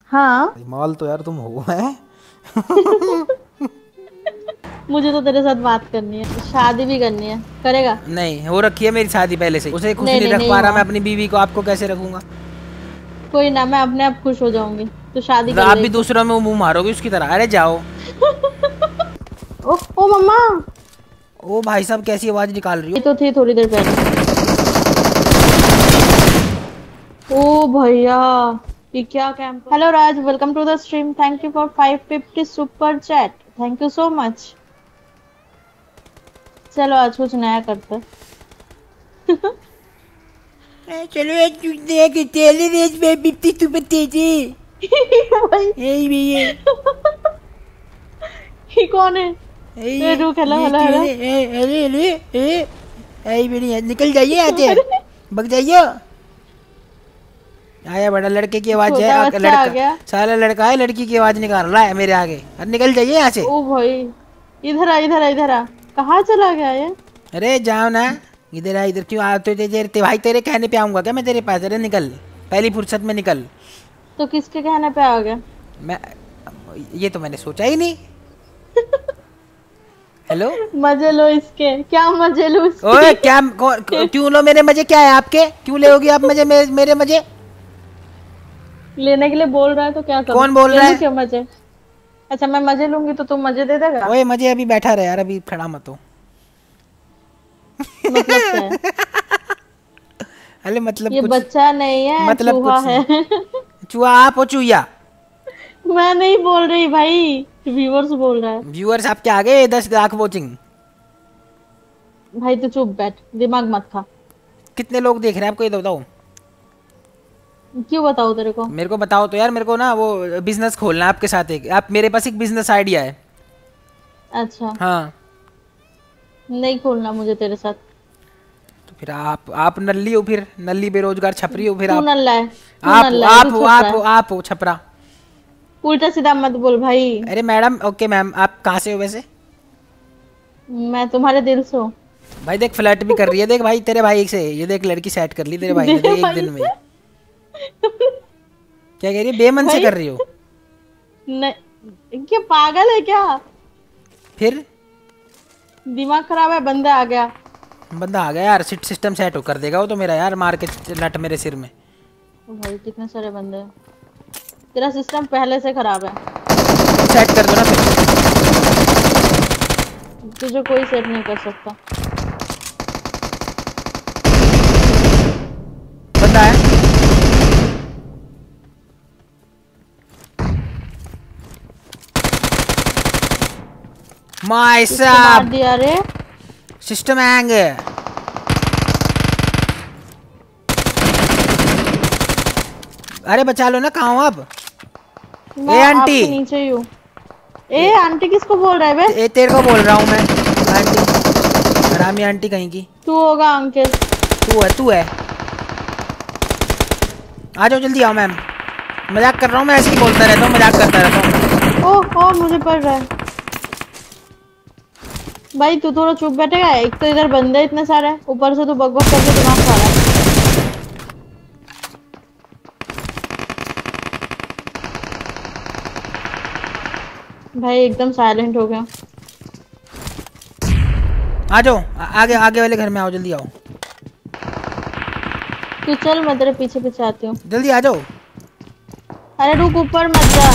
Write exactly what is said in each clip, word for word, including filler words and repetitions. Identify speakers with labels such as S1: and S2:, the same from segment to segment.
S1: हाँ
S2: माल तो यार तुम हो है।
S1: मुझे तो तेरे साथ बात करनी है, शादी भी करनी है। करेगा?
S2: नहीं हो रखी है मेरी शादी पहले से, उसे खुश
S1: नहीं
S2: नहीं
S1: नहीं
S2: रख
S1: नहीं
S2: पा रहा
S1: हुआ।
S2: मैं अपनी बीवी को, आपको कैसे रखूंगा।
S1: कोई ना, मैं अपने आप खुश हो जाऊंगी। तो शादी
S2: तो
S1: कर
S2: आप
S1: ले
S2: भी
S1: एक तो।
S2: दूसरों में मुंह मारोगे उसकी तरह, अरे जाओ।
S1: ओ ओ मम्मा।
S2: ओ भाई साहब कैसी आवाज निकाल रही
S1: ये
S2: हो।
S1: तो थी थोड़ी देर पहले। ओ भैया, ये क्या camp. Hello Raj, welcome to the stream. Thank you for five fifty super chat. Thank you so much. चलो आज कुछ नया करते हैं।
S2: ए, चलो एक देख तेले रेस में बिप्ती तू बतेजी।
S1: भाई
S2: ए ये
S1: ये कौन है?
S2: ए
S1: ए,
S2: ये
S1: रुक, हेलो
S2: ये
S1: हेलो
S2: क्यों
S1: हेलो।
S2: है? ए अरे अरे ए ए मेरी निकल जाइए यहाँ से,
S1: अरे,
S2: भग जाइए। आया बड़ा लड़के की आवाज है,
S1: छोटा
S2: आ,
S1: बच्चा आ
S2: लड़का
S1: गया।
S2: साला लड़का है, लड़की की आवाज निकाल रहा है मेरे आगे। अरे निकल जाइए यहाँ से।
S1: ओ भाई, इधर आ इधर आ इधर आ। कहाँ चला गया ये?
S2: अरे जाओ ना, इधर आ, इधर क्यों आ तो ते, ते, ते, भाई तेरे कहने पे आऊंगा क्या मैं तेरे पास। अरे निकल, पहली फुर्सत में निकल।
S1: तो किसके कहने पे आ गया?
S2: मैं ये तो मैंने सोचा ही नहीं। हेलो।
S1: मजे लो इसके, क्या मजे लो
S2: ओए
S1: इसके?
S2: क्या कौन क्यों लो मेरे मजे, क्या है आपके, क्यों ले आप मजे मेरे, मेरे मजे।
S1: लेने के लिए बोल रहा है तो क्या करूं?
S2: कौन बोल
S1: ले
S2: रहा
S1: लूं
S2: है।
S1: क्या मजे? अच्छा मैं मजे लूंगी तो तुम मजे दे देगा?
S2: ओए मजे अभी बैठा रहे यार, अभी खड़ा मत हो।
S1: मतलब क्या है?
S2: अरे मतलब
S1: ये
S2: कुछ,
S1: बच्चा नहीं है,
S2: मतलब
S1: चूहा
S2: कुछ
S1: है।
S2: नहीं। चूहा आप हो चूहिया।
S1: मैं नहीं बोल रही भाई, व्यूअर्स बोल रहा है।
S2: व्यूअर्स आपके आगे दस लाख वॉचिंग।
S1: भाई तू चुप बैठ, दिमाग मत खा।
S2: कितने लोग देख रहे हैं आपको ये तो बताओ।
S1: क्यों बताओ तेरे को?
S2: मेरे को बताओ तो यार, मेरे को ना वो बिजनेस खोलना है आपके साथ, एक आप मेरे पास एक बिजनेस आइडिया है।
S1: अच्छा।
S2: हाँ।
S1: नहीं खोलना मुझे तेरे साथ।
S2: तो फिर आप आप नल्ली हो, फिर नल्ली बेरोजगार छपरी हो फिर
S1: तू
S2: आप।
S1: नल्ला है, तू
S2: आप
S1: नल्ला है, तू
S2: आप हो
S1: छपरा
S2: आप हो
S1: है।
S2: आप हो छपरा।
S1: उल्टा सीधा मत बोल भाई।
S2: अरे मैडम, ओके मैम, आप कहाँ से हो वैसे।
S1: मैं तुम्हारे दिल से हूँ।
S2: भाई देख फ्लर्ट भी कर रही है, देख भाई तेरे भाई से, ये देख लड़की सेट कर ली तेरे भाई ने,
S1: दे
S2: देख एक
S1: भाई
S2: दिन में।
S1: से।
S2: क्या कह रही है, बेमन से
S1: भाई
S2: कर रही हो।
S1: नहीं, क्या पागल है क्या?
S2: फिर
S1: दिमाग खराब है, बंदा आ गया।
S2: बंदा आ गया यार, सिट सिस्टम सेट हो कर देगा वो तो मेरा यार, मार के नट मेरे सिर में।
S1: ओ भाई कितने सारे बंदे हैं। तेरा सिस्टम पहले से खराब है।
S2: सेट कर दो ना फिर।
S1: तुझे कोई सेट नहीं कर सकता।
S2: बंदा है। माय
S1: किसको मार
S2: साहब
S1: दिया रे?
S2: System hang. अरे बचा लो ना, कहाँ हो आप।
S1: मैं
S2: ए आंटी,
S1: आपके नीचे ही हूँ। ए आंटी किसको बोल रहा है बे?
S2: ए तेरे को बोल रहा हूँ मैं। आंटी, हरामी आंटी कहीं की।
S1: तू होगा अंकल।
S2: तू है तू है। आ जाओ जल्दी आओ मैम, मजाक कर रहा हूँ मैं, ऐसे ही बोलता रहता हूँ, मजाक करता रहता हूँ।
S1: ओह ओ मुझे पड़ रहा है। भाई तू थोड़ा चुप बैठेगा? एक तो इधर बंदे इतने सारे हैं, ऊपर से तू बकबक करके दिमाग खा रहा है। भाई एकदम साइलेंट हो गया।
S2: आ जाओ, आगे आगे वाले घर में आओ, जल्दी आओ।
S1: तू चल, मैं तेरे पीछे पीछे आती हूँ।
S2: जल्दी आ जाओ।
S1: अरे रुक, ऊपर मत जा।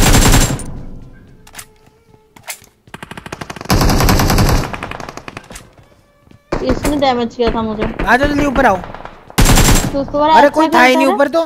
S1: इसने डैमेज किया था मुझे।
S2: आ जाओ जल्दी ऊपर आओ।
S1: तू तो बड़ा
S2: अरे
S1: अच्छा
S2: कोई था ही
S1: खेलता
S2: नहीं
S1: है।
S2: ऊपर तो।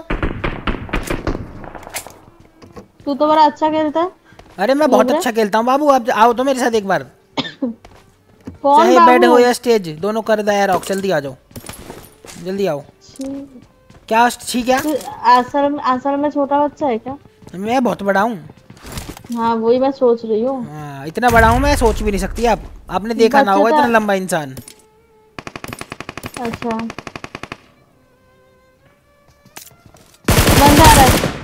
S1: तू तो बड़ा अच्छा खेलता है।
S2: अरे मैं बहुत
S1: नींद
S2: अच्छा खेलता हूँ बाबू, आप आओ तो मेरे साथ एक बार।
S1: कौन
S2: चाहे बेड
S1: बाबू?
S2: हो या स्टेज, दोनों कर दया रॉक। जल्दी आ जाओ, जल्दी आओ। क्या ठीक है।
S1: तू असल में असल में छोटा बच्चा है क्या?
S2: मैं बहुत बड़ा हूँ।
S1: हाँ वही मैं सोच रही हूँ।
S2: हाँ, इतना बड़ा हूँ मैं, सोच भी नहीं सकती आप। आपने देखा ना
S1: बच्चा
S2: होगा इतना
S1: था।
S2: लंबा इंसान।
S1: अच्छा बंदा आ रहा है।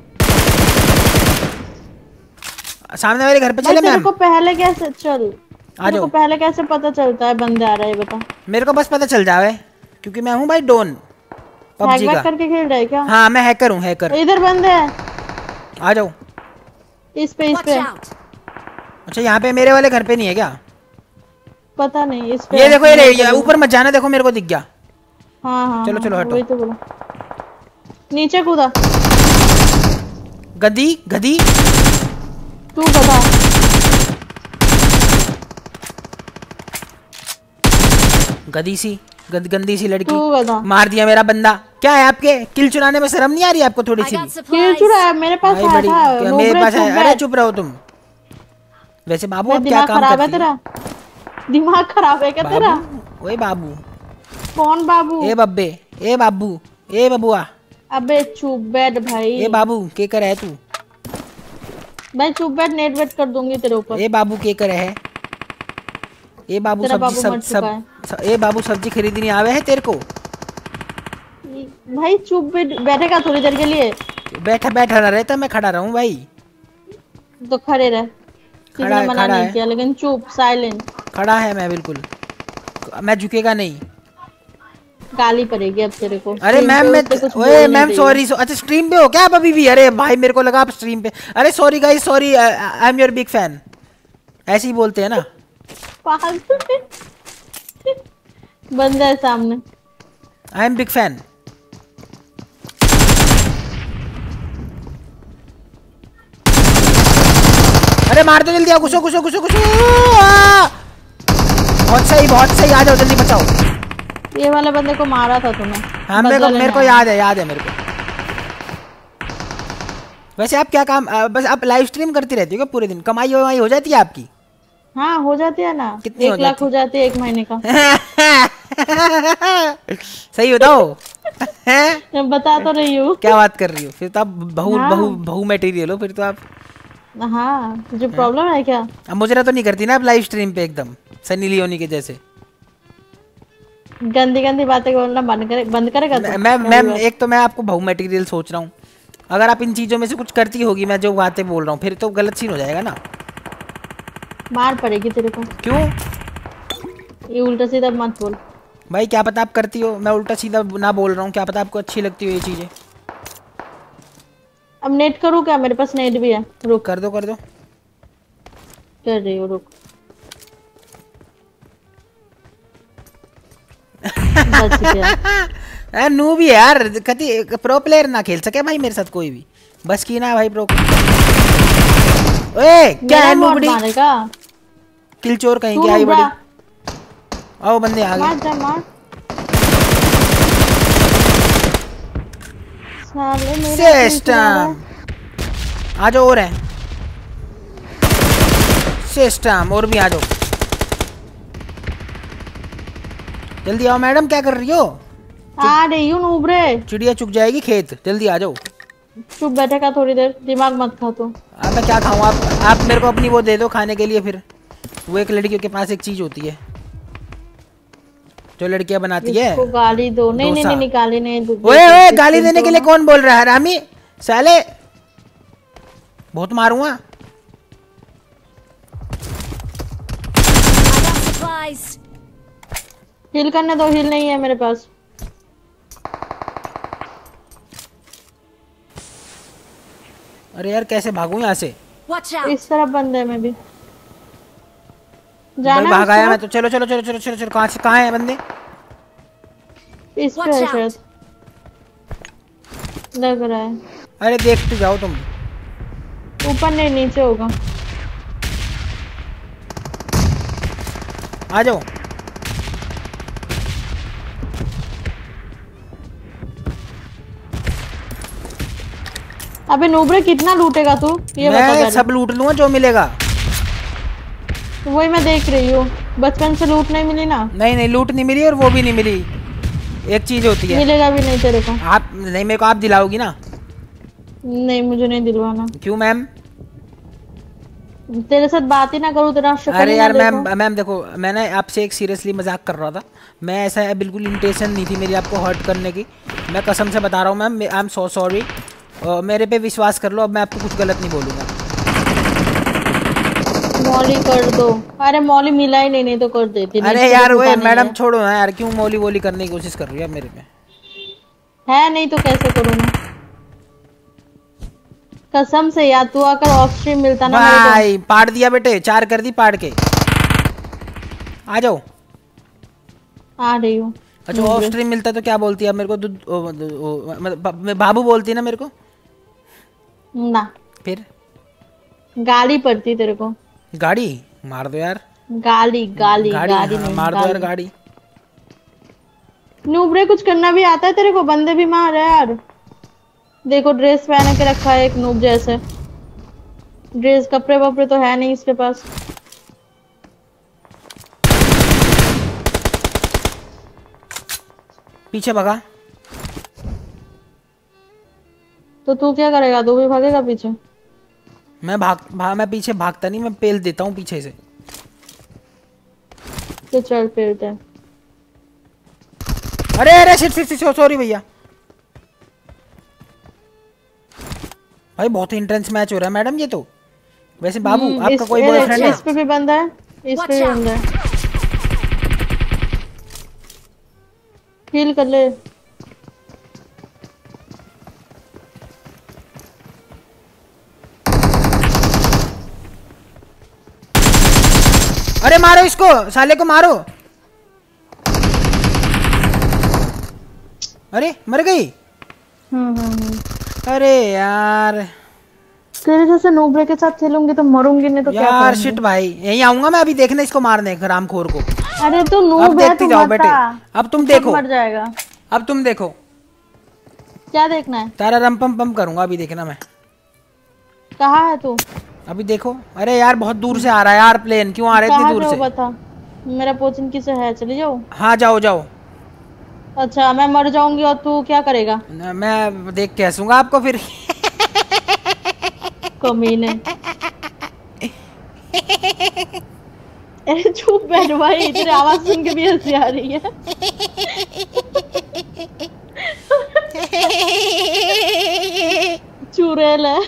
S2: सामने वाले घर पे
S1: भाई
S2: चले
S1: तेरे
S2: मैम।
S1: को पहले कैसे चल
S2: आ
S1: तेरे को
S2: जाओ।
S1: पहले कैसे पता चलता है बंदे आ रहा है, ये बता।
S2: मेरे को बस पता चल जावे, क्योंकि मैं हूँ भाई डॉन
S1: हैक
S2: पबजी
S1: वैक
S2: का।
S1: करके खेल रहा है क्या?
S2: हाँ मैं हैकर हूँ, हैकर।
S1: इधर बंदे है।
S2: आ जाओ।
S1: इस पे इस
S3: Watch
S1: पे
S3: out!
S2: अच्छा यहाँ पे मेरे वाले घर पे नहीं है क्या?
S1: पता नहीं इस पे।
S2: ये देखो ये
S1: मैं
S2: ये
S1: चलूँ।
S2: ऊपर मत जाना, देखो मेरे को दिख गया।
S1: हाँ हाँ
S2: चलो,
S1: हाँ,
S2: चलो, हटो।
S1: वही तो बोला। नीचे कूदा।
S2: गदी गदी
S1: तू बता।
S2: गदी सी गद, गंदी सी लड़की।
S1: तू बता।
S2: मार दिया मेरा बंदा। क्या है आपके किल चुराने में शर्म नहीं आ रही आपको थोड़ी
S3: I
S2: सी
S3: got
S2: भी?
S1: किल
S3: supplies.
S1: चुरा है मेरे पास
S2: भाई
S1: आया
S2: बड़ी
S1: था।
S2: क्या
S1: नूबरे
S2: मेरे पास
S1: चुप
S2: है? अरे
S1: बैठ।
S2: चुप रहो तुम। वैसे बाबू
S1: मैं
S2: अब क्या
S1: दिमाग
S2: काम
S1: खराब है
S2: करती
S1: तेरा? दिमाग खराब है क्या तेरा?
S2: बाबू ओए बाबू
S1: कौन बाबू?
S2: ए बब्बे ए बाबू ए बबुआ
S1: अबे चुप बैठ भाई।
S2: ए बाबू के कर है तू?
S1: भाई चुप बैठ, नेट वेट कर दूंगी तेरे ऊपर।
S2: ए बाबू के कर है? ए बाबू
S1: तेरा
S2: सब्जी
S1: बाबू
S2: सब
S1: मर चुका
S2: सब
S1: है।
S2: स- ए बाबू सब्जी खरीदनी आवे है तेरे को?
S1: भाई चुप बैठ, बैठेगा थोड़ी देर के लिए?
S2: बैठा बैठा ना रहता, मैं खड़ा रहूं भाई।
S1: तो खड़े रह। किसी
S2: खड़ा
S1: ने
S2: है,
S1: मना
S2: खड़ा
S1: नहीं
S2: है।
S1: किया, लेकिन चुप साइलेंट।
S2: खड़ा है मैं बिल्कुल, मैं झुकेगा नहीं।
S1: गाली पड़ेगी अब तेरे को।
S2: अरे
S1: स्क्रीन
S2: मैम
S1: पे
S2: मैं
S1: उठ के कुछ
S2: ओए
S1: बोलने
S2: मैम
S1: चाहिए।
S2: सॉरी सो, अच्छा स्ट्रीम पे हो क्या आप अभी भी? अरे भाई मेरे को लगा आप स्ट्रीम पे। अरे sorry guys sorry, I am your big fan. ऐसे ही बोलते हैं ना।
S1: पागल है। बंदा है सामने।
S2: I am big fan. अरे मार दो जल्दी, आओ घुसो घुसो घुसो घुसो। आ! बहुत सही बहुत सही, आ जाओ जल्दी बचाओ।
S1: ये वाले बंदे को मारा था तुम्हें।
S2: हाँ मेरे को
S1: बदला
S2: मेरे को
S1: लेने
S2: याद है याद है मेरे को। वैसे आप क्या काम आ, बस आप लाइव स्ट्रीम करती रहती हो क्या पूरे दिन? कमाई वमाई हो जाती है आपकी?
S1: आए। हाँ हो जाती है ना।
S2: कितनी हो
S1: एक लाख
S2: जाती?
S1: हो जाती है एक महीने का।
S2: सही बताओ।
S1: मैं बता तो रही हूँ।
S2: क्या बात कर रही हो? फिर तो आप बहु
S1: हाँ।
S2: बहु बहु मटेरियल हो फिर तो आप।
S1: हाँ तुझे प्रॉब्लम है क्या?
S2: अब मुजरा तो नहीं करती ना आप लाइव स्ट्रीम पे एकदम सनी लियोनी के जैसे?
S1: गंदी गंदी बातें बोलना बंद करे, बंद करेगा
S2: मैं
S1: तू?
S2: मैं
S1: पहली
S2: मैम
S1: बात।
S2: एक तो मैं आपको बहु मटेरियल सोच रहा हूँ। अगर आप इन चीज़ों में से कुछ करती होगी, मैं जो बातें बोल रहा हूँ, फिर तो गलत सीन हो जाएगा ना।
S1: मार पड़ेगी तेरे को।
S2: क्यों
S1: ये उल्टा सीधा मत बोल।
S2: भाई? क्या पता आप करती हो, मैं उल्टा सीधा ना बोल रहा हूँ। क्या पता आपको अच्छी लगती हो ये चीज़ें।
S1: अब नेट करूँ क्या? मेरे पास नेट भी है। रुक
S2: कर दो कर दो।
S1: कर रही हूँ, रुक। बच गया।
S2: नू भी है यार, कति प्रो प्लेयर ना खेल सके भाई मेरे साथ कोई भी। बस की ना भाई प्रो। ओए क्या
S1: मेरा
S2: है
S1: बॉट
S2: नूबड़ी?
S1: मारेगा।
S2: किल चोर कहीं
S1: तू
S2: की आई
S1: रुक
S2: बड़ी।
S1: जा।
S2: आओ बंदे आ
S1: मार
S2: गए।
S1: जा मार। साले मेरा किल चुरा रहा
S2: सिस्टम
S1: है।
S2: आ जाओ और है सिस्टम, और भी आ जाओ जल्दी आओ। मैडम क्या कर रही हो?
S1: आ रही हूँ नूबरे।
S2: चिड़िया चुग जाएगी खेत, जल्दी आ जाओ।
S1: चुप बैठेगा थोड़ी देर, दिमाग मत खा तू।
S2: अब मैं क्या खाऊं? आप आप मेरे को अपनी वो दे दो खाने के लिए। फिर वो एक लड़कियों के पास एक चीज होती है जो लड़कियां बनाती है।
S1: इसको गाली दो। नहीं नहीं
S2: डोसा।
S1: नहीं निकाली नहीं दो।
S2: ओए ओए गाली देने के लिए कौन बोल रहा है? रामी साले बहुत मारूंगा।
S3: I got supplies.
S1: हिल करने दो। हिल नहीं है मेरे पास।
S2: अरे यार कैसे भागूं यहाँ से?
S3: Watch out.
S1: इस तरफ बंदे में भी
S2: भाई
S1: जाना है
S2: भाग आया
S1: उस
S2: मैं तो। चलो चलो चलो चलो चलो चलो। कहाँ से कहाँ है बंदे?
S1: तरफ? इस पे
S3: Watch
S1: है
S3: out.
S1: शायद, लग रहा है।
S2: अरे देखते जाओ तुम।
S1: ऊपर नहीं, नीचे होगा।
S2: आ जाओ।
S1: अबे नूबरे कितना लूटेगा तू? ये बता
S2: मैं
S1: पहले।
S2: सब लूट लूंगा जो मिलेगा।
S1: वही मैं देख रही हूँ। बचपन से लूट नहीं मिली ना।
S2: नहीं नहीं लूट नहीं मिली और वो भी नहीं मिली। एक चीज होती है।
S1: मिलेगा भी नहीं तेरे को।
S2: आप नहीं, मेरे को आप दिलाओगी ना?
S1: नहीं मुझे नहीं दिलवाना।
S2: क्यों मैम?
S1: तेरे साथ बात ही ना करूँ, तेरा शक्ल
S2: अरे
S1: ही
S2: यार
S1: ना
S2: मैम
S1: देखूं।
S2: मैम देखो, मैंने आपसे एक सीरियसली मजाक कर रहा था। मैं ऐसा बिल्कुल इंटेंशन नहीं थी मेरी आपको हर्ट करने की। मैं कसम से बता रहा हूँ ma'am, I am so sorry. मेरे पे विश्वास कर लो, अब मैं आपको कुछ गलत नहीं बोलूँगा।
S1: मौली कर दो। अरे मौली मिला ही नहीं, नहीं तो कर देती।
S2: अरे
S1: नीचे
S2: यार
S1: तो
S2: वो
S1: पता नहीं
S2: मैडम
S1: है।
S2: छोड़ो ना यार, क्यों मौली वोली करने की कोशिश कर रही है मेरे पे?
S1: है नहीं तो कैसे करूँ मैं? कसम से यार, तू आकर ऑफ स्ट्रीम मिलता ना मेरे को।
S2: भाई पाड़ दिया बेटे, चार कर दी पाड़ के। आ जाओ।
S1: आ रही हूँ।
S2: अच्छा ऑफ स्ट्रीम मिलता तो क्या बोलती है मेरे को? दु- ओ- ओ- मतलब बाबू बोलती ना मेरे को?
S1: ना,
S2: फिर
S1: गाली पड़ती तेरे को।
S2: गाड़ी मार दो यार।
S1: गाली गाली
S2: गाड़ी
S1: गाली
S2: हाँ,
S1: नहीं,
S2: मार दो यार
S1: गाली।
S2: गाड़ी।
S1: नूबरे कुछ करना भी आता है तेरे को? बंदे भी मार यार। देखो ड्रेस पहन के रखा है एक नूब जैसे। ड्रेस कपड़े वपड़े तो है नहीं इसके पास।
S2: पीछे भगा।
S1: तो तू क्या करेगा? तू भी भागेगा पीछे?
S2: मैं भाग भा, मैं पीछे भागता नहीं, मैं पेल देता हूँ पीछे से।
S1: तो चल पेलते हैं।
S2: अरे अरे शिट शिट शिट, सॉरी भैया। भाई बहुत इंटेंस मैच हो रहा है मैडम ये तो। वैसे बाबू
S1: हम्म,
S2: आपका
S1: इस,
S2: कोई
S1: ये देख,
S2: बॉयफ्रेंड है?
S1: इस पे भी बंदा है, इस पे भी बंदा है। हील कर ले।
S2: अरे मारो इसको, साले को मारो। अरे मर गई।
S1: हम्म हम्म हम्म।
S2: अरे यार
S1: तेरे जैसे नूबरे के साथ खेलूंगी तो मरूंगी, नहीं तो क्या
S2: यार
S1: करूंगी?
S2: शिट भाई, यहीं आऊंगा मैं अभी देखने इसको मारने रामखोर को।
S1: अरे तू
S2: अब
S1: नूब है,
S2: देखती
S1: तू
S2: जाओ
S1: मत
S2: बेटे।
S1: आ।
S2: अब तुम
S1: तू
S2: देखो,
S1: मर जाएगा।
S2: अब तुम देखो।
S1: क्या देखना है?
S2: तारा रम पम पम करूंगा अभी, देखना मैं।
S1: कहाँ है तू?
S2: अभी देखो। अरे यार बहुत दूर से आ रहा है यार प्लेन, क्यों आ रहे इतनी
S1: कहाँ
S2: दूर
S1: जाओ
S2: से?
S1: बता। मेरा पोचिंग किसे है, चली जाओ।
S2: हाँ जाओ जाओ।
S1: अच्छा मैं मर जाऊंगी और तू क्या करेगा?
S2: न- मैं देख के हंसूंगा आपको फिर।
S1: कमीने। अरे चुप बैठ भाई, तेरी आवाज सुन के भी हंसी आ रही है। चुड़ैल है।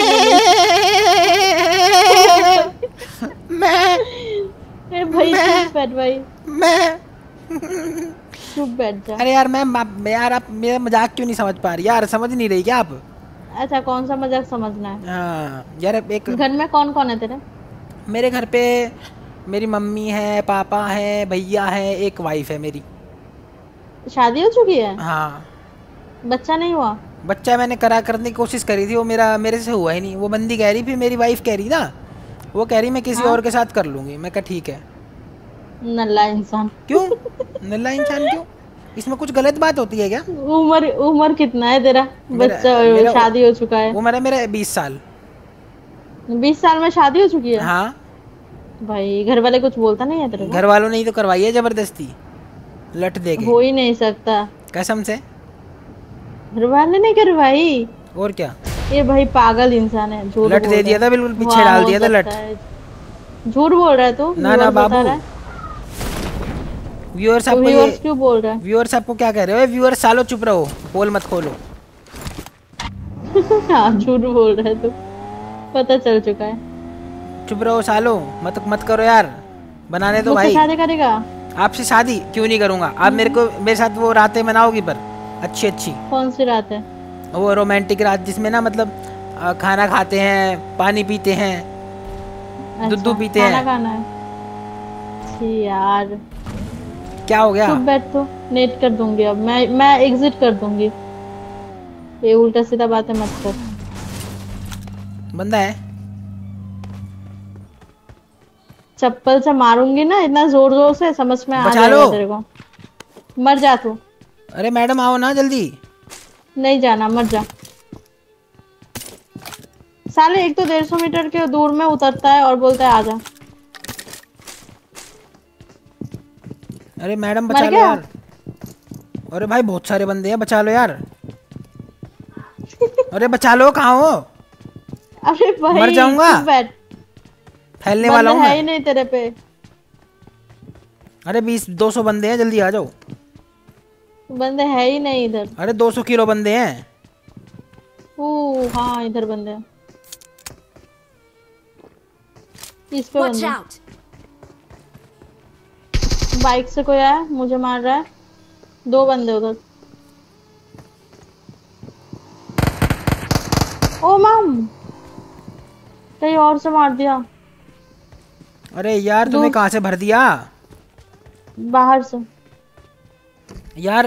S2: मैं
S1: ए भाई
S2: मैं-
S1: चुप बैठ भाई,
S2: मैं
S1: चुप बैठ जा।
S2: अरे यार मैं मैं- यार आप मेरा मजाक क्यों नहीं समझ पा रही यार? समझ नहीं रही क्या आप?
S1: अच्छा कौन सा मजाक समझना है?
S2: हाँ यार एक
S1: घर में कौन कौन है तेरे?
S2: मेरे घर पे मेरी मम्मी है, पापा है, भैया है, एक वाइफ है मेरी।
S1: शादी हो चुकी है?
S2: हाँ
S1: बच्चा नहीं हुआ?
S2: बच्चा मैंने करा करने की कोशिश करी थी, वो मेरा मेरे से हुआ ही नहीं। वो बंदी कह रही, फिर मेरी वाइफ कह रही ना, वो कह रही मैं किसी
S1: हाँ?
S2: और के साथ कर लूंगी। मैं कहा ठीक है।
S1: नल्ला इंसान।
S2: क्यों नल्ला इंसान क्यों? इसमें कुछ गलत बात होती है क्या?
S1: उम्र उम्र कितना है तेरा?
S2: मेरा-
S1: बच्चा
S2: मेरा-
S1: शादी हो चुका है?
S2: वो मेरा मेरा बीस साल।
S1: बीस साल में शादी हो चुकी है?
S2: हाँ
S1: भाई घर वाले कुछ बोलता नहीं है तेरे को?
S2: घर वालों ने ही तो करवाई है जबरदस्ती, लट दे के।
S1: हो ही नहीं सकता।
S2: कसम से।
S1: घर वाले ने करवाई?
S2: और क्या,
S1: ये भाई पागल इंसान है, झूठ
S2: लट
S1: बोल
S2: दे
S1: रहा
S2: दिया
S1: है।
S2: था, बिल्कुल पीछे
S1: हाँ,
S2: डाल
S1: हो
S2: दिया था लट।
S1: सकता है। झूठ बोल रहा है तू।
S2: ना ना
S1: व्यूअर्स बता
S2: बाबू,
S1: रहा है।
S2: व्यूअर्स
S1: तो
S2: आपको
S1: व्यूअर्स
S2: ये
S1: क्यों बोल रहा है?
S2: व्यूअर्स आपको क्या कह रहे हो? व्यूअर्स सालो चुप रहो, पोल मत खोलो।
S1: हाँ झूठ बोल रहा है तू, पता चल चुका है।
S2: चुप रहो सालो, मत मत करो यार, बनाने दो
S1: मुझसे
S2: भाई।
S1: शादी करेगा?
S2: आपसे शादी क्यों नहीं करूंगा? आप मेरे को मेरे साथ वो रातें मनाओगी पर अच्छी अच्छी,
S1: कौन सी रात है?
S2: वो रोमांटिक रात जिसमें ना मतलब अ, खाना खाते हैं, पानी पीते हैं, दूध
S1: अच्छा,
S2: पीते
S1: खाना
S2: हैं।
S1: खाना है? छी यार
S2: क्या हो गया?
S1: चुप बैठ, तो नेट कर दूंगी अब मैं मैं एग्जिट कर दूंगी। ये उल्टा सीधा बातें मत कर।
S2: बंदा है।
S1: चप्पल से मारूंगी ना इतना जोर जोर से, समझ में आ
S2: बचा
S1: जाएगा
S2: लो।
S1: तेरे को। मर जा तू।
S2: अरे मैडम आओ ना जल्दी।
S1: नहीं जाना, मर जा। साले एक तो डेढ़ सौ मीटर के दूर में उतरता है और बोलता है आजा।
S2: अरे मैडम
S1: मर
S2: बचा लो
S1: गया?
S2: यार। अरे भाई बहुत सारे बंदे हैं, बचा लो यार। अरे बचा लो, कहाँ हो?
S1: अरे भाई
S2: मर जाऊंगा।
S1: चुप बैठ।
S2: फैलने वाला हूँ
S1: बंदे है
S2: मैं।
S1: ही नहीं तेरे पे।
S2: अरे बीस दो सौ बंदे हैं, जल्दी आ जाओ।
S1: बंदे है ही नहीं इधर।
S2: अरे दो सौ किलो बंदे हैं।
S1: ओ हाँ इधर बंदे हैं। इस पे
S3: Watch
S1: बंदे।
S3: out!
S1: बाइक से कोई आया, मुझे मार रहा है। दो बंदे उधर। ओ मम और से मार दिया।
S2: अरे यार तुमने कहाँ से भर दिया?
S1: बाहर से
S2: यार।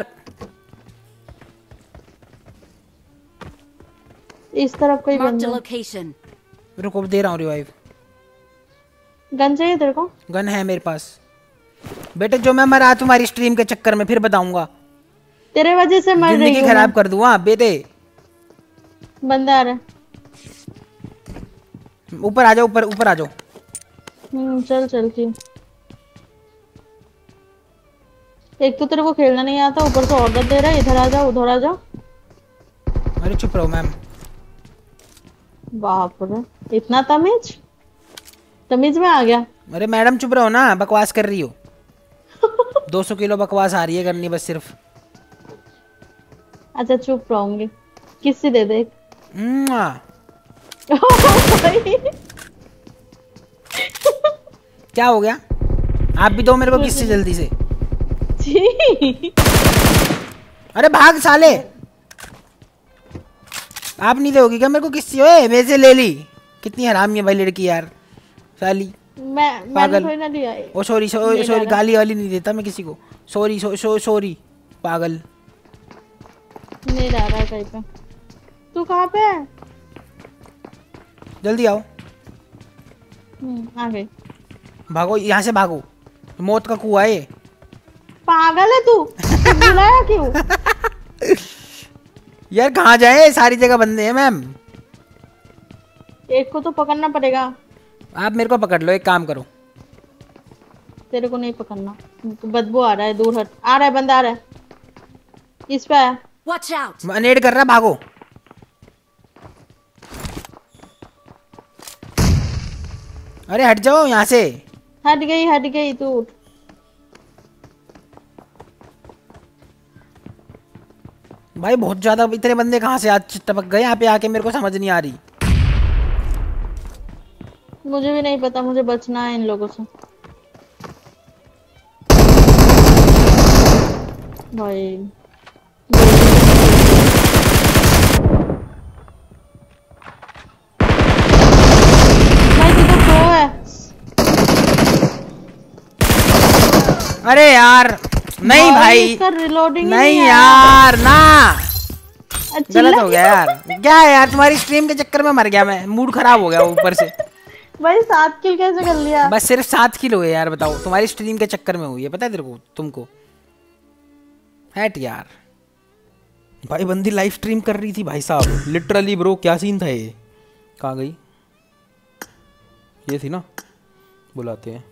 S1: इस तरफ कोई
S3: Marked a
S1: बंदा।
S3: location.
S2: रुको दे रहा हूँ रिवाइव।
S1: गन चाहिए तेरे को?
S2: गन है मेरे पास बेटे। जो मैं मरा तुम्हारी स्ट्रीम के चक्कर में फिर बताऊंगा।
S1: तेरे वजह से मर रही
S2: जिंदगी
S1: हूँ
S2: खराब कर दूंगा बेटे।
S1: बंदा आ रहा है।
S2: ऊपर आ जाओ, ऊपर ऊपर आ जाओ।
S1: हम्म चल चलती हूँ। एक तो तेरे को खेलना नहीं आता, ऊपर से ऑर्डर दे रहा है इधर आ जाओ उधर आ जाओ।
S2: अरे चुप रहो मैम।
S1: बाप रे, इतना तमीज तमीज में आ गया।
S2: अरे मैडम चुप रहो ना, बकवास कर रही हो। दो सौ किलो बकवास आ रही है करनी बस सिर्फ।
S1: अच्छा चुप रहूंगी। किससे दे दे।
S2: मुआ। क्या हो गया? आप भी दो मेरे को किससे जल्दी से। अरे भाग साले। आप नहीं दोगी क्या मेरे को किससे? ओए मेरे से ले ली। कितनी हरामी है भाई लड़की यार साली।
S1: मैं मैंने थोड़ी ना लिया।
S2: ओ सॉरी सॉरी सॉरी, गाली वाली नहीं देता मैं किसी को। सॉरी सॉरी सॉरी पागल।
S1: नहीं रह रहा है कहीं पे। तू कहाँ पे है?
S2: जल्दी आओ।
S1: हम्म आ गई।
S2: भागो यहाँ से भागो, मौत का कुआं है ये।
S1: पागल है तू? बुलाया क्यों?
S2: यार कहाँ जाए, सारी जगह बंदे हैं मैम।
S1: एक को तो पकड़ना पड़ेगा।
S2: आप मेरे को पकड़ लो, एक काम करो।
S1: तेरे को नहीं पकड़ना, तो बदबू आ रहा है। दूर हट। आ रहा है बंदा आ रहा है। इस पे आया।
S3: Watch out.
S2: नेड कर रहा, भागो। अरे हट जाओ यहाँ से।
S1: हट गई हट गई तू। उठ।
S2: भाई बहुत ज्यादा इतने बंदे कहाँ से आज टपक गए यहाँ पे आके, मेरे को समझ नहीं आ रही।
S1: मुझे भी नहीं पता, मुझे बचना है इन लोगों से। भाई भाई तू तो प्रो है।
S2: अरे यार नहीं भाई,
S1: इसका रिलोडिंग
S2: नहीं यार ना,
S1: अच्छा
S2: गलत हो गया यार। क्या है यार, तुम्हारी स्ट्रीम के चक्कर में मर गया मैं, मूड खराब हो गया ऊपर से।
S1: भाई सात किल कैसे कर लिया?
S2: बस सिर्फ सात किल हुए यार, बताओ तुम्हारी स्ट्रीम के चक्कर में हुई है, पता है तेरे को तुमको। हैट यार भाई, बंदी लाइव स्ट्रीम कर रही थी भाई साहब, लिटरली ब्रो क्या सीन था ये। कहाँ गई ये? थी ना, बुलाते हैं।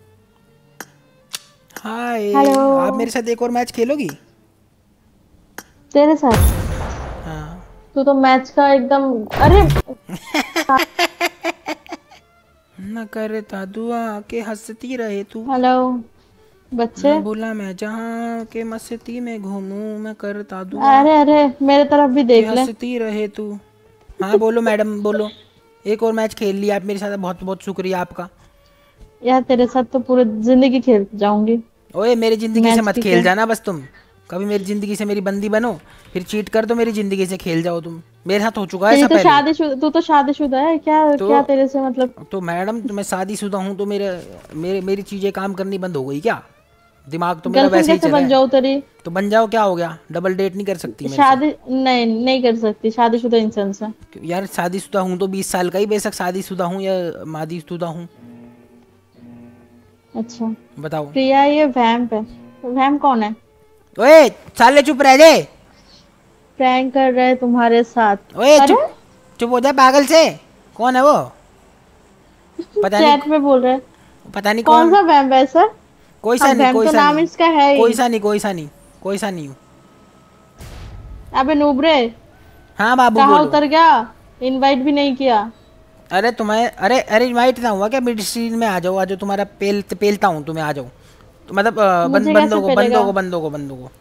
S2: हाय, आप मेरे साथ एक और मैच खेलोगी?
S1: तेरे साथ?
S2: हाँ।
S1: तू तो मैच का एकदम। अरे
S2: न करता दुआ के हंसती रहे तू।
S1: हेलो बच्चे।
S2: मैं बोला मैं जहाँ के मस्ती में घूमूं, मैं करता दुआ
S1: अरे अरे मेरे तरफ भी देख ले।
S2: हंसती रहे तू। हाँ बोलो मैडम बोलो। एक और मैच खेल लिया आप मेरे साथ, बहुत बहुत शुक्रिया आपका।
S1: यार तेरे साथ तो पूरी जिंदगी खेल जाऊंगी।
S2: ओए मेरी जिंदगी से मत खेल जाना बस तुम। कभी मेरी जिंदगी से मेरी बंदी बनो, फिर चीट कर दो, मेरी जिंदगी से खेल जाओ तुम। मेरे साथ हो चुका है सब
S1: तो शादीशुदा, तू तो शादीशुदा है क्या? तो, क्या तेरे से मतलब?
S2: तो मैडम मैं शादीशुदा हूँ तो मेरे मेरे मेरी चीजें काम करनी बंद हो गई क्या? दिमाग तो मेरा वैसे ही चल रहा है।
S1: बन जाओ तेरी।
S2: तो बन जाओ, क्या हो गया? डबल डेट नहीं कर सकती मेरे
S1: शादी? नहीं नहीं कर सकती शादीशुदा इंसान से।
S2: यार शादीशुदा हूँ तो बीस साल का ही, बेशक शादीशुदा हूँ या मादीशुदा हूँ।
S1: अच्छा
S2: बताओ।
S1: प्रिया ये वैम्प है। वैम्प कौन है?
S2: ओए साले चुप रह जा।
S1: प्रैंक कर रहा है तुम्हारे साथ।
S2: ओए चुप चुप हो जा पागल से। कौन है वो? पता नहीं।
S1: चैट में बोल रहा है।
S2: पता नहीं
S1: कौन सा वैम्प है सर?
S2: कोई सा नहीं, कोई
S1: तो
S2: सा
S1: नाम
S2: नहीं,
S1: इसका है
S2: कोई सा नहीं, कोई सा नहीं, कोई सा नहीं हूँ।
S1: अबे नूबरे।
S2: हाँ बाबू
S1: कहाँ
S2: बोलो।
S1: उतर गया? इनवाइट भी नहीं किया।
S2: अरे तुम्हें, अरे अरे इनवाइट ना हुआ क्या? मिड स्ट्रीम में आ जाओ, आ जाओ, तुम्हारा पेल पेलता हूँ तुम्हें, आ जाओ। तो मतलब अ, बंद, बंदों को बंदों को बंदों को बंदों को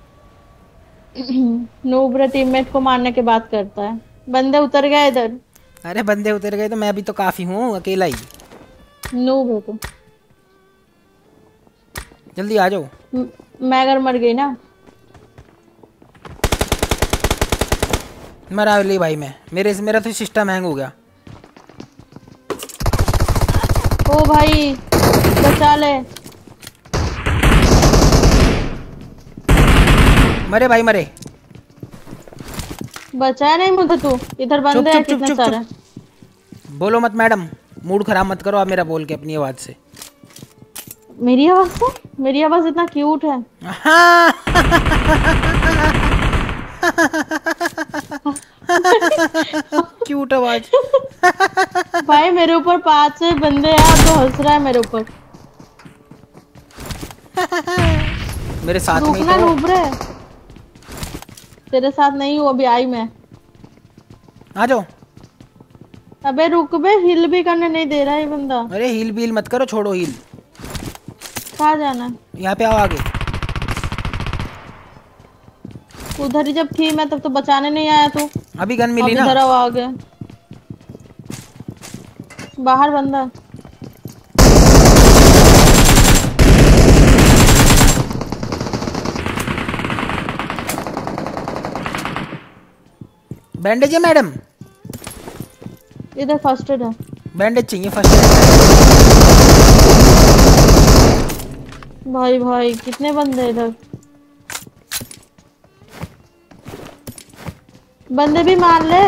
S1: नूबरे टीममेट को मारने के बात करता है। बंदे उतर गए इधर।
S2: अरे बंदे उतर गए तो मैं भी तो काफी हूँ, अकेला ही।
S1: नूब है तू।
S2: जल्दी आ जाओ।
S1: मैं अगर मर गई ना।
S2: मरा ले भाई मैं, मेरे मेरा तो सिस्टम हैंग हो गया।
S1: ओ भाई बचा ले।
S2: मरे भाई मरे।
S1: बचा नहीं मुझे तू। इधर
S2: चुप
S1: बंदे हैं
S2: चुप चुप
S1: कितने
S2: चुप
S1: सारे।
S2: चुप। बोलो मत मैडम, मूड खराब मत करो आप मेरा बोल के अपनी आवाज से।
S1: मेरी आवाज से? मेरी आवाज इतना क्यूट है।
S2: हाँ। क्यूट आवाज।
S1: भाई मेरे ऊपर पांच छह बंदे हैं और तो हंस रहा है मेरे ऊपर।
S2: मेरे साथ में ही
S1: रुकना
S2: तो।
S1: नूबरे, तेरे साथ नहीं हूँ अभी, आई मैं।
S2: आ जाओ।
S1: अबे रुक बे, हिल भी करने नहीं दे रहा है ये बंदा।
S2: अरे हील बील मत करो, छोड़ो हील।
S1: कहाँ जाना है?
S2: यहाँ पे आओ आगे।
S1: उधर ही जब थी मैं तब तो बचाने नहीं आया तू।
S2: अभी गन मिली
S1: अब
S2: ना।
S1: इधर आओ आगे। बाहर बंदा।
S2: बैंडेज है मैडम?
S1: इधर फर्स्ट एड है।
S2: बैंडेज चाहिए फर्स्ट एड।
S1: भाई भाई कितने बंदे इधर। बंदे भी मार ले।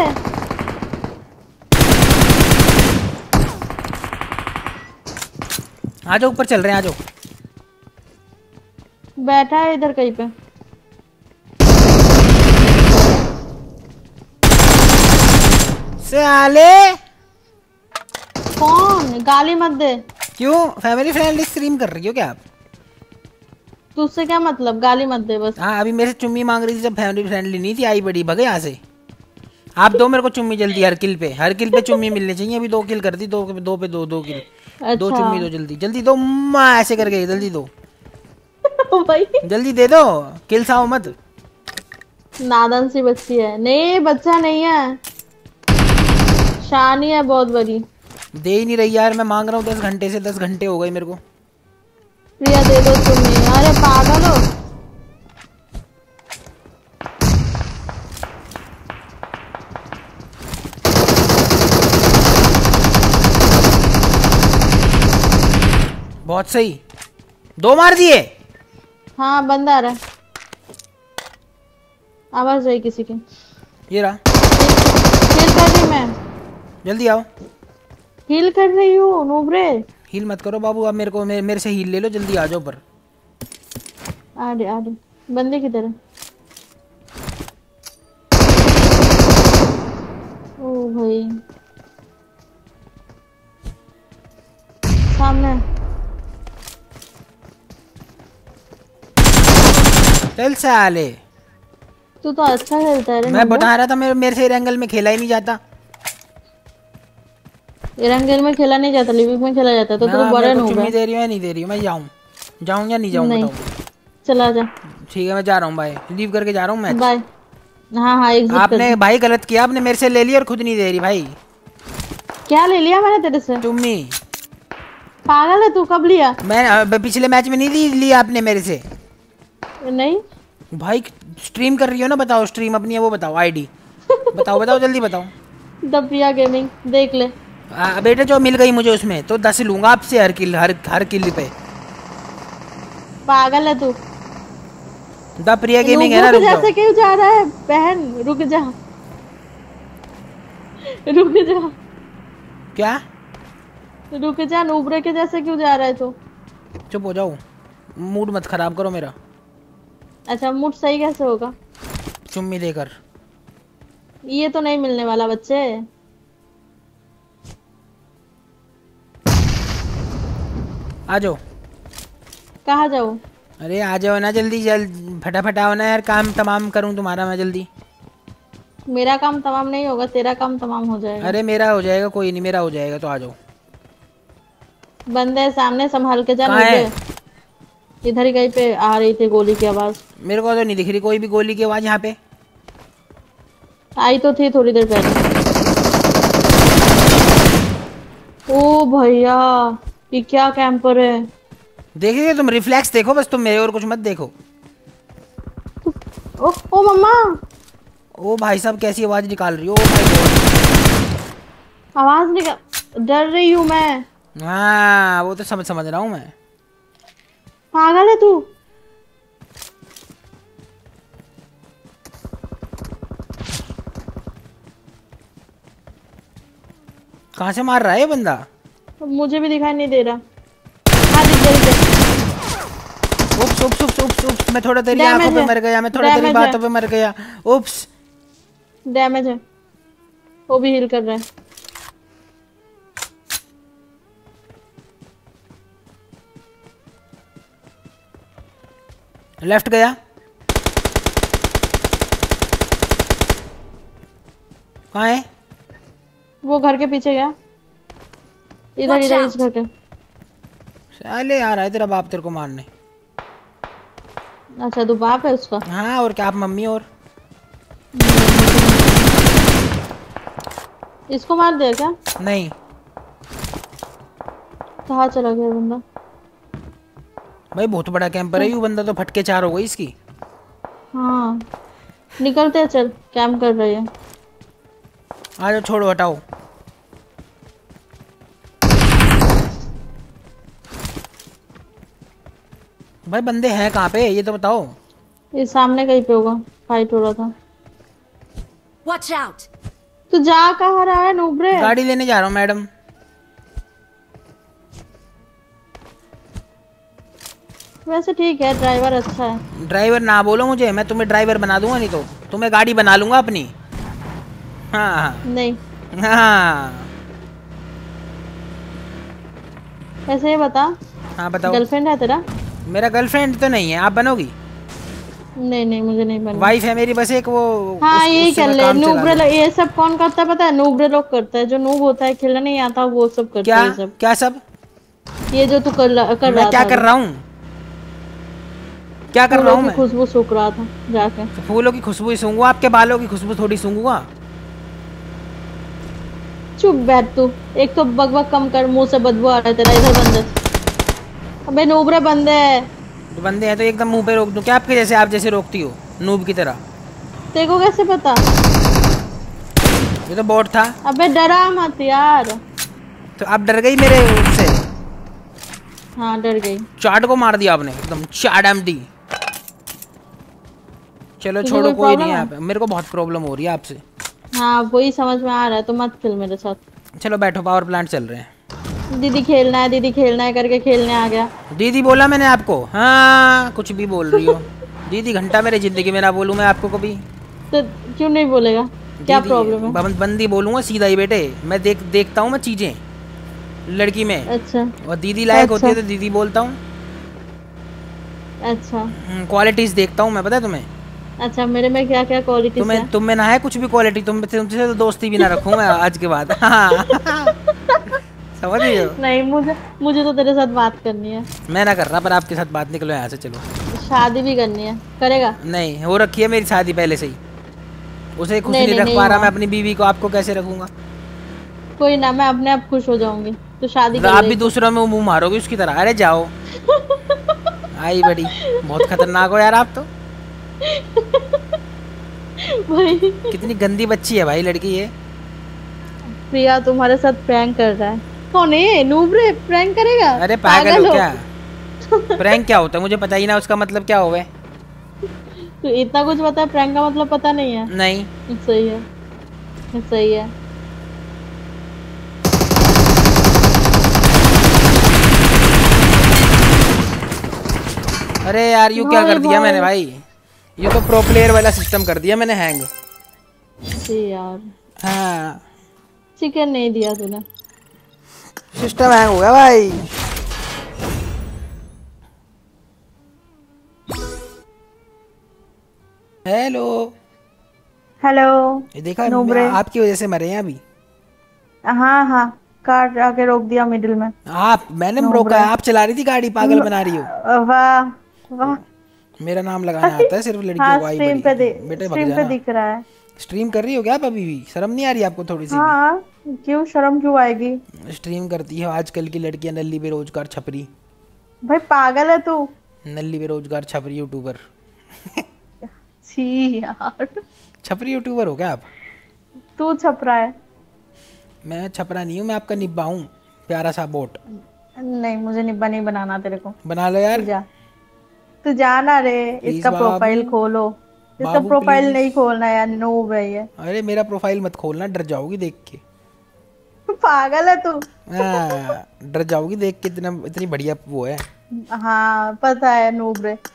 S2: आ जाओ ऊपर चल रहे हैं, आ जाओ।
S1: बैठा है इधर कहीं पे।
S2: साले
S1: कौन? गाली मत दे।
S2: क्यों? फैमिली फ्रेंडली स्ट्रीम कर रही हो क्या आप?
S1: तुझसे क्या मतलब, गाली मत दे बस।
S2: हाँ अभी मेरे से चुम्मी मांग रही थी जब फैमिली फ्रेंडली नहीं थी, आई बड़ी भगे यहाँ से। आप दो मेरे को चुम्मी जल्दी, हर किल पे हर किल पे चुम्मी मिलनी चाहिए। अभी दो किल कर दी, दो दो पे दो दो किल।
S1: अच्छा।
S2: दो चुम्मी दो जल्दी जल्दी दो, माँ ऐसे करके जल्दी दो।
S1: भाई
S2: जल्दी दे दो, किल साओ मत।
S1: नादन सी बच्ची है। नहीं बच्चा नहीं है, शानी है बहुत बड़ी।
S2: दे ही नहीं रही यार, मैं मांग रहा हूँ दस घंटे से, दस घंटे हो गए मेरे को।
S1: प्रिया दे दो तुम्हें। अरे पागल हो।
S2: बहुत सही, दो मार दिए।
S1: हाँ बंदा आ रहा है, आवाज आई किसी की।
S2: ये रहा।
S1: हील कर रही मैं,
S2: जल्दी आओ।
S1: हील कर रही हूँ नूबरे।
S2: हील मत करो बाबू, अब मेरे को मेरे, मेरे से हील ले लो, जल्दी आ जाओ पर।
S1: आ रहे आ रहे बंदे किधर है? ओ भाई सामने।
S2: चल साले,
S1: तू तो अच्छा खेलता है रे।
S2: मैं बता रहा था मेरे मेरे से एंगल में खेला ही नहीं जाता।
S1: एरंगल में खेला नहीं जाता, लिविंग में खेला जाता। तो तू बड़ा नूब
S2: चुम्मी
S1: है।
S2: दे रही हो या नहीं दे रही हो? मैं जाऊँ जाऊँ या नहीं जाऊँ बताओ?
S1: चला जा।
S2: ठीक है मैं जा रहा हूँ, बाय, लीव करके जा रहा हूँ मैं।
S1: बाय। हाँ हाँ एग्जिट कर।
S2: आपने भाई गलत किया, आपने मेरे से ले लिया और खुद नहीं दे रही भाई।
S1: क्या ले लिया मैंने तेरे से?
S2: चुम्मी।
S1: पागल है तू, कब लिया?
S2: मैं अ, पिछले मैच में नहीं ली लिया आपने मेरे से।
S1: नहीं
S2: भाई स्ट्रीम कर रही हो ना, बताओ स्ट्रीम अपनी है वो बताओ, आईडी बताओ बताओ जल्दी बताओ।
S1: द प्रिया गेमिंग देख ले।
S2: आ, बेटे जो मिल गई मुझे उसमें तो दस लूंगा आपसे हर किल, हर हर किल पे।
S1: पागल है तू।
S2: द प्रिया गेमिंग है ना, रुक
S1: जैसे
S2: जाओ।
S1: क्यों जा रहा है बहन, रुक जा रुक जा
S2: क्या?
S1: रुक जा, नूबरे के जैसे क्यों जा रहा है तू?
S2: चुप हो जाओ, मूड मत खराब करो मेरा।
S1: अच्छा मूड सही कैसे होगा?
S2: चुम्मी देकर।
S1: ये तो नहीं मिलने वाला बच्चे।
S2: आ जाओ।
S1: कहाँ जाऊँ?
S2: अरे आ जाओ ना जल्दी, जल्द फटाफट आओ ना यार, काम तमाम करूँ तुम्हारा मैं जल्दी।
S1: मेरा काम तमाम नहीं होगा, तेरा काम तमाम हो जाएगा।
S2: अरे मेरा हो जाएगा, कोई नहीं, मेरा हो जाएगा, तो आ जाओ।
S1: बंदे सामने, संभाल के जा।
S2: कहाँ है?
S1: इधर ही कहीं पे आ रही थी गोली की आवाज।
S2: मेरे को तो नहीं दिख रही कोई भी गोली की आवाज यहाँ पे।
S1: आई तो थी थोड़ी देर पहले। ओ भैया ये क्या कैंपर है।
S2: देखिए तुम रिफ्लेक्स देखो बस, तुम मेरे और कुछ मत देखो।
S1: ओ ओ मम्मा।
S2: ओ भाई साहब कैसी आवाज निकाल रही हो, ओ भाई गॉड।
S1: आवाज निकाल, डर रही हूँ मैं।
S2: हाँ वो तो समझ समझ रहा हूँ मैं।
S1: पागल है तू।
S2: कहाँ से मार रहा है ये बंदा?
S1: मुझे भी दिखाई नहीं दे रहा। हाँ दिख गया दिख गया।
S2: उप्स उप्स उप्स उप्स उप्स, मैं थोड़ा तेरी
S1: डैमेज
S2: आंखों पे
S1: है,
S2: मर गया, मैं थोड़ा तेरी
S1: डैमेज
S2: बातों
S1: है,
S2: पे मर गया। उप्स।
S1: डैमेज है। वो भी हील कर रहा है।
S2: लेफ्ट गया। कहाँ है?
S1: वो घर के पीछे गया। इधर
S3: Watch
S1: इधर इस
S3: out!
S1: घर के।
S2: साले आ रहा है तेरा बाप तेरे को मारने।
S1: अच्छा तू बाप है उसका।
S2: हाँ और क्या, आप मम्मी और।
S1: इसको मार दिया क्या?
S2: नहीं।
S1: कहाँ चला गया बंदा?
S2: भाई बहुत बड़ा कैंपर है, यू बंदा तो फटके चार हो गई इसकी।
S1: हाँ निकलते हैं, चल कैंप कर रही है।
S2: आ जाओ, छोड़ो हटाओ। भाई बंदे हैं कहाँ पे ये तो बताओ।
S1: ये सामने कहीं पे होगा, फाइट हो रहा था।
S3: Watch out!
S1: तू जा कहाँ रहा है नूबरे?
S2: गाड़ी लेने जा रहा हूँ मैडम।
S1: वैसे ठीक है, ड्राइवर अच्छा है।
S2: ड्राइवर ना बोलो मुझे, मैं तुम्हें ड्राइवर बना दूंगा, नहीं तो तुम्हें गाड़ी बना लूंगा अपनी। हाँ
S1: नहीं
S2: हाँ
S1: वैसे ये बता,
S2: हाँ बताओ।
S1: गर्लफ्रेंड है तेरा?
S2: मेरा गर्लफ्रेंड तो नहीं है, आप बनोगी?
S1: नहीं नहीं मुझे नहीं बनना।
S2: वाइफ है मेरी बस एक, वो
S1: हाँ
S2: उस,
S1: यही
S2: उससे
S1: कर
S2: मैं
S1: ले।
S2: काम चला
S1: नूबरे
S2: लूं।
S1: ये सब कौन करता है पता है? नूबरे लोग करता है, जो नूब होता है, खेलना नहीं आता वो सब करते
S2: क्या
S1: हैं ये सब।
S2: क्या सब?
S1: ये जो तू कर, ला- कर
S2: मैं
S1: रहा
S2: क्या
S1: था
S2: कर
S1: अभी।
S2: रहा हूँ? क्या कर रहा
S1: फूलों
S2: हूँ
S1: की
S2: मैं?
S1: खुशबू सूख रहा था जाके।
S2: तो फूलों की खुशबू ही सूंघूंगा, आपके बालों की खुशबू थोड़ी सूंघूंगा।
S1: चुप बैठ तू। एक तो बकबक कम कर, मुंह से बदबू आ रहा है तेरा। इधर बंदे, अबे नूबरे बंदे है।
S2: तो बंदे हैं तो एकदम मुंह पे रोक दूं क्या आपके जैसे, आप जैसे रोकती हो नूब की तरह?
S1: तेरे को कैसे पता?
S2: ये तो बोट था।
S1: अबे डरा मत यार।
S2: तो आप डर गई मेरे से?
S1: हाँ डर गई।
S2: चाट को मार दिया आपने एकदम चाट एम्प्टी। चलो
S1: तुझे
S2: छोड़ो,
S1: कोई
S2: कोई नहीं
S1: प्रॉब्लम
S2: है,
S1: है?
S2: आप मेरे को बहुत प्रॉब्लम हो रही है आपसे।
S1: हाँ वही समझ में आ रहा है, तो मत खेल मेरे साथ।
S2: चलो बैठो, पावर प्लांट चल रहे हैं।
S1: दीदी खेलना है, दीदी खेलना है करके खेलने आ गया।
S2: दीदी बोला मैंने आपको? हाँ कुछ भी बोल रही हो। दीदी घंटा मेरे जिंदगी में ना बोलूं मैं आपको कभी।
S1: तो क्यों नहीं बोलेगा? क्या
S2: दीदी
S1: प्रॉब्लम है?
S2: बं- बंदी बोलूंगा सीधा ही बेटे। मैं देख देखता हूँ मैं चीजें लड़की में,
S1: अच्छा
S2: और दीदी लायक होती है
S1: अच्छा
S2: तो दीदी बोलता हूँ।
S1: अच्छा
S2: क्वालिटीज देखता हूँ मैं, पता है तुम्हें?
S1: अच्छा मेरे में क्या क्या क्वालिटीज
S2: तुम्हें
S1: है?
S2: तुम में ना है कुछ भी क्वालिटी, तुम तुमसे तो दोस्ती भी ना रखूँ मैं आज के बाद। हाँ समझ रही हो?
S1: नहीं मुझे मुझे तो तेरे साथ बात करनी है।
S2: मैं ना कर रहा, पर आपके साथ बात, निकलो यहाँ से चलो।
S1: शादी भी करनी है, करेगा?
S2: नहीं हो रखी है मेरी शादी पहले से ही, उसे खुश
S1: नहीं
S2: नहीं
S1: नहीं
S2: रख
S1: नहीं
S2: पा रहा मैं
S1: हुआ।
S2: अपनी बीवी को, आपको कैसे रखूंगा?
S1: कोई ना, मैं अपने आप खुश हो जाऊंगी। तो शादी कर
S2: आप
S1: ले
S2: भी
S1: एक
S2: दूसरों में मुंह मारोगे उसकी तरह। अरे जाओ। आई बड़ी, बहुत खतरनाक हो यार आप तो।
S1: भाई
S2: कितनी गंदी बच्ची है भाई लड़की ये।
S1: प्रिया तुम्हारे साथ प्रैंक कर रहा है। कौन है ये? नूबरे प्रैंक करेगा?
S2: अरे पागल हो
S1: हो।
S2: क्या? प्रैंक क्या होता है मुझे पता ही ना, उसका मतलब क्या होगा?
S1: तो इतना कुछ पता है, प्रैंक का मतलब पता नहीं है?
S2: नहीं।
S1: सही है, सही है।
S2: अरे यार यू क्या
S1: भाई
S2: कर दिया मैंने
S1: भाई।
S2: भाई, ये तो प्रो प्लेयर वाला सिस्टम कर दिया मैंने हैंग।
S1: जी यार,
S2: हाँ
S1: चिकन नहीं दिया तूने।
S2: सिस्टम हैंग हो गया भाई। हेलो।
S1: हेलो।
S2: ये देखा, मैं
S1: नूबरे।
S2: आपकी वजह से मरे हैं अभी।
S1: हाँ हाँ, कार आके रोक दिया मिडिल में।
S2: आप, मैंने रोका
S1: नूबरे।
S2: है, आप चला रही थी गाड़ी, पागल बना रही हो।
S1: वाह वाह।
S2: मेरा नाम लगाना आता है सिर्फ लड़कियों
S1: हाँ
S2: को। आई
S1: स्ट्रीम पे दि,
S2: बड़ी बेटे, भग
S1: स्ट्रीम पे
S2: जाना।
S1: दिख रहा है।
S2: स्ट्रीम कर रही हो क्या आप अभी भी? शर्म नहीं आ रही आपको थोड़ी सी भी?
S1: हाँ क्यों शर्म क्यों आएगी?
S2: स्ट्रीम करती है आजकल की लड़कियां, नल्ली बेरोजगार छपरी।
S1: भाई पागल है तू।
S2: नल्ली बेरोजगार छपरी यूट्यूबर।
S1: छी यार,
S2: छपरी यूट्यूबर हो क्या आप?
S1: तू छप रहा है।
S2: मैं छपरा नहीं हूँ, मैं आपका निब्बा हूँ। प्यारा सा बोट।
S1: नहीं मुझे नहीं बनी बनाना तेरे को।
S2: बना लो यार।
S1: तू जा, तू जाना रे। इसका
S2: बाबू।
S1: प्रोफाइल खोलो। इसका
S2: बाबू,
S1: प्रोफाइल
S2: प्लीज।
S1: नहीं खोलना यार, नूब है ये।
S2: अरे मेरा प्रोफाइल मत खोलना, डर जाओगी देख के।
S1: पागल है तू।
S2: हाँ, डर जाओगी देख के, इतना इतनी बढ़िया वो है।
S1: हाँ पता है, नूब रे।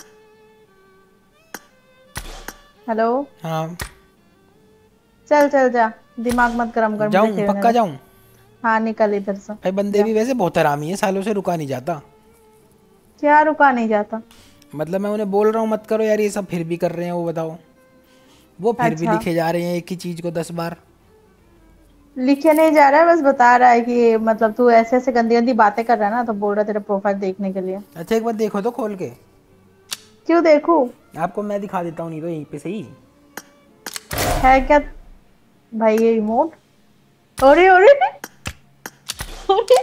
S1: हेलो।
S2: हाँ
S1: चल चल जा, दिमाग मत गरम कर। मुझे
S2: जाऊं,
S1: खेलने
S2: पक्का
S1: दे।
S2: जाऊं।
S1: हाँ निकल इधर से।
S2: भाई बंदे भी वैसे बहुत हरामी है, सालों से रुका नहीं जाता।
S1: क्या रुका नहीं जाता?
S2: मतलब मैं उन्हें बोल रहा हूँ मत करो यार ये सब, फिर भी कर रहे हैं। वो बताओ, वो फिर भी
S1: अच्छा।
S2: लिखे जा रहे हैं एक ही चीज को दस बार।
S1: लिखे नहीं जा रहा है, बस बता रहा है कि मतलब तू ऐसे ऐसे गंदी गंदी बातें कर रहा है ना, तो बोल रहा है तेरा प्रोफाइल देखने के लिए।
S2: अच्छा एक बार देखो तो खोल के।
S1: क्यों देखूं?
S2: आपको मैं दिखा देता हूँ, नहीं तो यहीं पे सही।
S1: है क्या भाई ये इमोट? अरे अरे अरे!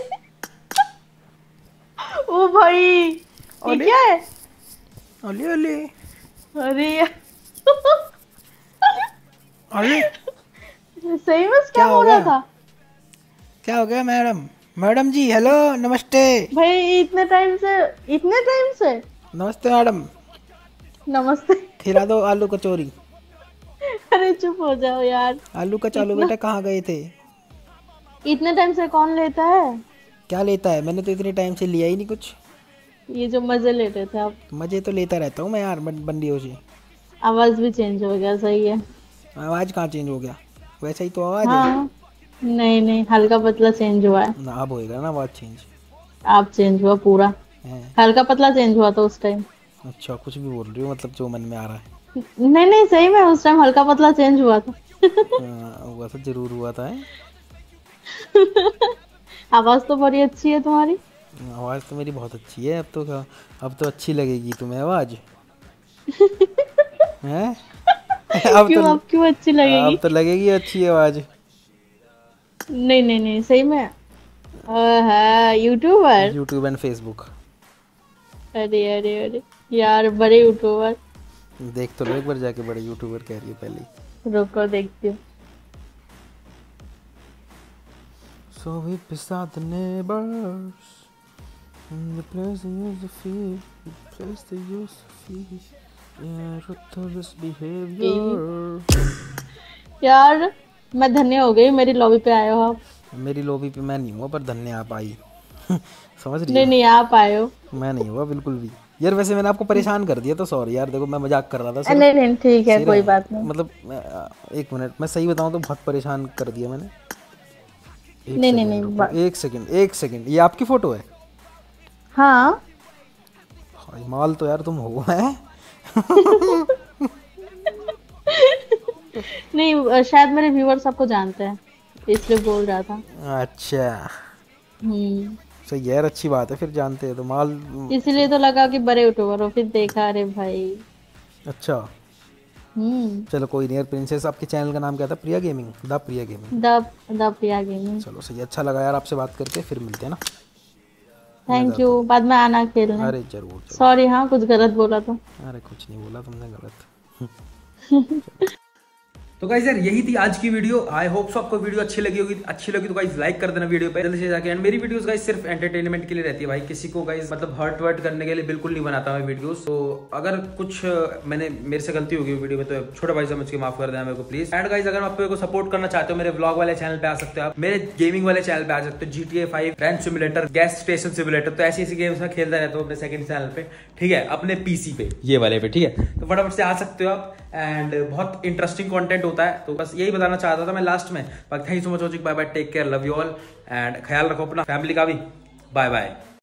S1: ओ भाई ये
S2: अरे।
S1: क्या है?
S2: अले अले
S1: अरे यार।
S2: अरे
S1: सही में
S2: क्या
S1: क्या
S2: हो
S1: हो रहा
S2: गया?
S1: था?
S2: क्या हो गया मैडम? मैडम जी हेलो, नमस्ते।
S1: भाई इतने टाइम से, इतने टाइम से।
S2: नमस्ते मैडम,
S1: नमस्ते।
S2: खिला दो आलू कचौरी।
S1: अरे चुप हो जाओ यार।
S2: आलू कचालू बेटा कहाँ गए थे?
S1: इतने टाइम से कौन लेता है?
S2: क्या लेता है? मैंने तो इतने टाइम से लिया ही नहीं कुछ।
S1: ये जो मजे ले रहे थे आप।
S2: मजे तो लेता रहता हूँ मैं यार बं- बंदियों से।
S1: आवाज भी चेंज हो गया, सही है।
S2: आवाज कहाँ चेंज हो गया? वैसा ही तो आवाज है।
S1: हाँ नहीं नहीं, हल्का पतला चेंज हुआ है।
S2: ना अब होएगा ना आवाज चेंज
S1: आप चेंज हुआ पूरा।
S2: है।
S1: हल्का पतला चेंज हुआ था उस टाइम।
S2: अच्छा कुछ भी बोल रही हो, मतलब जो मन में आ रहा है।
S1: नहीं नहीं सही में उस टाइम हल्का पतला चेंज हुआ था।
S2: हाँ, हुआ था, जरूर हुआ था है?
S1: आवाज तो बड़ी अच्छी है तुम्हारी।
S2: आवाज तो मेरी बहुत अच्छी है। अब तो क्या, अब तो अच्छी लगेगी तुम्हें आवाज हैं? अब
S1: क्यों,
S2: तो
S1: अब क्यों अच्छी लगेगी?
S2: अब तो लगेगी अच्छी आवाज।
S1: नहीं नहीं नहीं सही में। है यूट्यूबर।
S2: YouTube and Facebook.
S1: अरे अरे अरे यार, बड़े यूट्यूबर।
S2: देख तो लो एक बार जाके, बड़े यूट्यूबर कह रही है पहले ही।
S1: रुको देखती हूँ।
S2: So we beside the neighbors, in the place they used to feel, the place they used to feel, yeah, ruthless behavior.
S1: यार मैं धन्य हो गई, मेरी लॉबी पे आए हो आप।
S2: मेरी लॉबी पे मैं नहीं हुआ, पर धन्य आप आई। समझ रही
S1: नहीं
S2: हो?
S1: नहीं आप आए हो।
S2: मैं नहीं हुआ बिल्कुल भी यार। वैसे मैंने आपको परेशान कर दिया तो सॉरी यार। देखो मैं मजाक कर रहा था सिर्फ।
S1: नहीं नहीं ठीक है,
S2: सिर्फ-
S1: कोई बात नहीं।
S2: मतलब मैं- एक मिनट, मैं सही बताऊं तो बहुत परेशान कर दिया मैंने। एक
S1: नहीं नहीं
S2: सेकंड
S1: नहीं
S2: रुको,
S1: बा-
S2: एक सेकंड एक सेकंड। ये आपकी फोटो है?
S1: हाँ
S2: हाय, माल तो यार तुम हो हैं।
S1: नहीं शायद मेरे व्यूअर्स आपको जानते हैं, इसलिए बोल रहा था।
S2: अच्छा
S1: हम्म
S2: सही है यार, अच्छी बात है, फिर जानते हैं तो माल।
S1: इसीलिए तो लगा कि बड़े यूट्यूबर हो, फिर देखा अरे भाई।
S2: अच्छा
S1: हम्म
S2: चलो कोई नहीं यार। प्रिंसेस, आपके चैनल का नाम क्या था? Priya gaming, the Priya gaming.
S1: The the Priya gaming.
S2: चलो सही, अच्छा लगा यार आपसे बात करके। फिर मिलते हैं ना।
S1: थैंक यू, बाद में आना खेलने।
S2: अरे जरूर जरूर।
S1: सॉरी हाँ कुछ गलत बोला तो।
S2: अरे कुछ नहीं बोला तुमने गलत। तो गाइस यार यही थी आज की वीडियो। आई होप सो आपको वीडियो अच्छी लगी होगी। अच्छी लगी तो गाइस लाइक कर देना वीडियो पे जल्दी से जाके। एंड मेरी वीडियोस गाइस सिर्फ एंटरटेनमेंट के लिए रहती है भाई, किसी को गाइस मतलब हर्ट वर्ट करने के लिए बिल्कुल नहीं बनाता मैं वीडियोस। तो अगर कुछ मैंने मेरे से गलती होगी वीडियो में तो छोटा भाई समझ के माफ कर देना मेरे को प्लीज। एंड गाइस अगर आप मेरे को सपोर्ट करना चाहते हो, मेरे व्लॉग वाले चैनल पे आ सकते हो आप, मेरे गेमिंग वाले चैनल पे आ सकते हो। G T A five, rank simulator, gas station simulator, तो ऐसी ऐसी गेम्स में खेलता रहता हूँ अपने सेकंड चैनल पे, ठीक है, अपने पीसी पे, ये वाले पे, ठीक है। तो फटाफट से आ सकते हो आप। एंड बहुत इंटरेस्टिंग कंटेंट होता है। तो बस यही बताना चाहता था मैं लास्ट में। Thank you so much watching, bye bye, take care, love you all and ख्याल रखो अपना, फैमिली का भी। Bye bye.